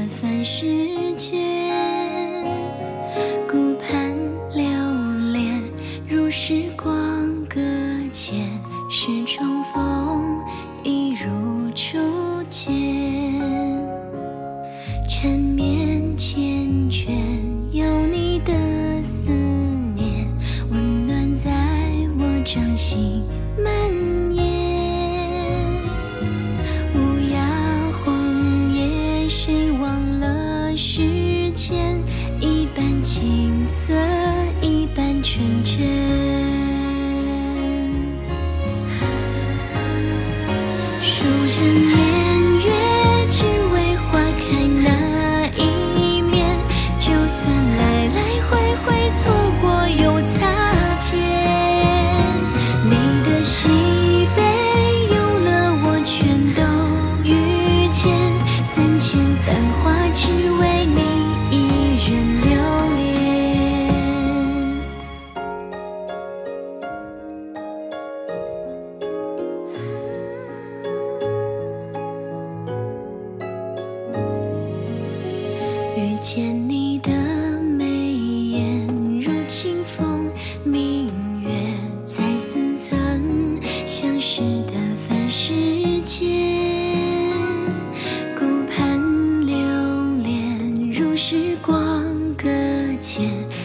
凡世间，顾盼流连，如时光搁浅，是重逢，一如初见。缠绵缱绻，有你的思念，温暖在我掌心蔓延。无涯荒野，谁忘了时间？一半青涩，一半纯真。数着年月，只为花开那一面。就算来来回回错过又擦肩，你的喜悲有了我全都遇见。3000繁华，只为你一人留恋。遇见你的眉眼如清风，明月在似曾相识的凡世间，顾盼流连，如时光搁浅。